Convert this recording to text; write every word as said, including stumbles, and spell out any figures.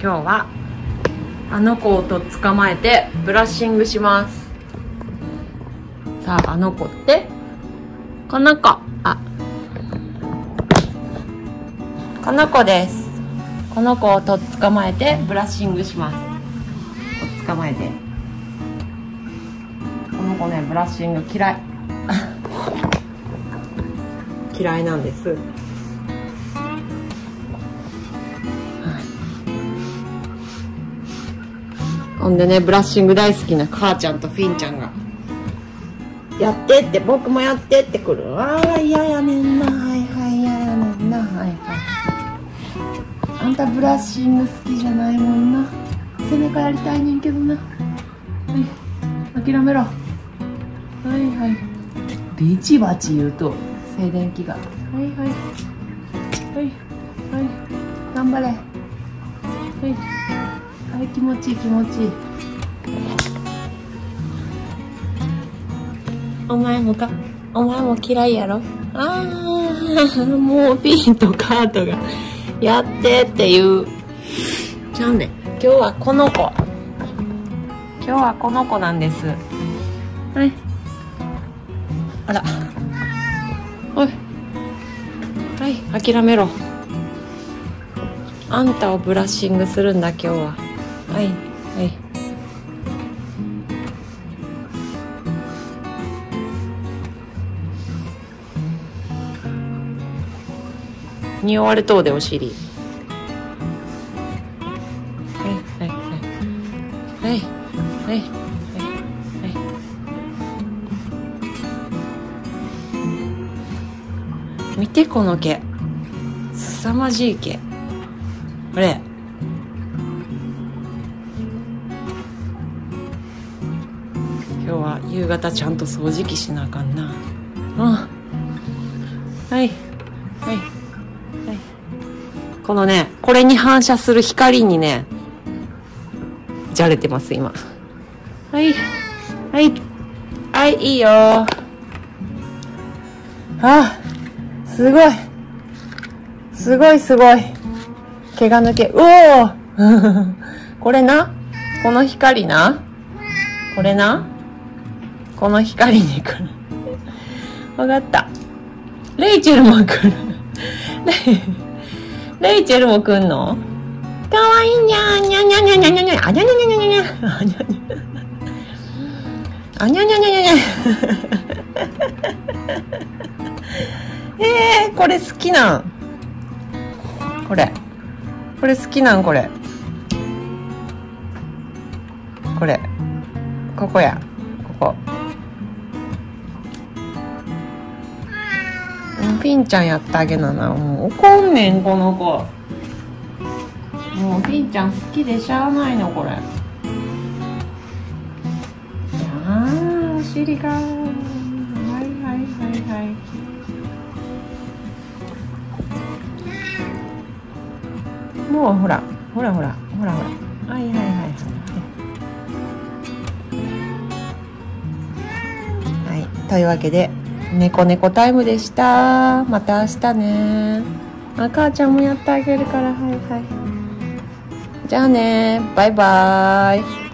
今日はあの子をと捕まえてブラッシングします。さあ、あの子ってこの子、あ、この子です。この子をと捕まえてブラッシングします。と捕まえて、この子ね、ブラッシング嫌い嫌いなんです。ほんでね、ブラッシング大好きな母ちゃんとフィンちゃんがやってって、僕もやってってくる。ああ、嫌やねんな。はいはい嫌やねんな。はいはい。あんたブラッシング好きじゃないもんな。背中やりたいねんけどな。はい、諦めろ。はいはい。ビチバチ言うと静電気が。はいはいはいはい。頑張れ。はいはい、気持ちいい気持ちいい。お前もか、お前も嫌いやろ。ああ、もうピンとカートがやってっていう。じゃあね、今日はこの子。今日はこの子なんです。はい。あら。おい。はい、諦めろ。あんたをブラッシングするんだ今日は。はいはい。匂われとうでお尻。はいはいはいはいはいはい。見てこの毛、すさまじい毛。これ今日は夕方ちゃんと掃除機しなあかんな。うん、はいはいはい。このね、これに反射する光にねじゃれてます今。はいはいはい、いいよ。あ、すごいすごいすごい毛が抜け。うおこれな、この光な、これな、この光に来る。わかった。レイチェルも来る。レイレイチェルも来んの？かわいいにゃーにゃにゃにゃにゃにゃにゃ、あにゃにゃにゃにゃにゃあにゃにゃあにゃにゃにゃにゃにゃえー、これ好きなん？これこれ好きなん？これこれここや、ここ。ピンちゃんやってあげなな。もう怒んねんこの子。もうピンちゃん好きでしゃあないのこれ。ああ、お尻が。はいはいはいはい。もうほらほらほらほらほら。はいはいはいはい。はい、というわけで猫猫タイムでした。また明日ね。あ、母ちゃんもやってあげるから。はいはい。じゃあね、バイバーイ。